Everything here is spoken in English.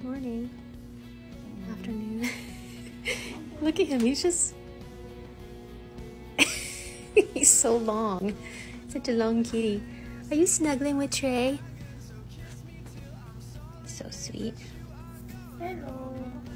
Morning. Afternoon. Look at him, he's just... he's so long. Such a long kitty. Are you snuggling with Trey? So sweet. Hello.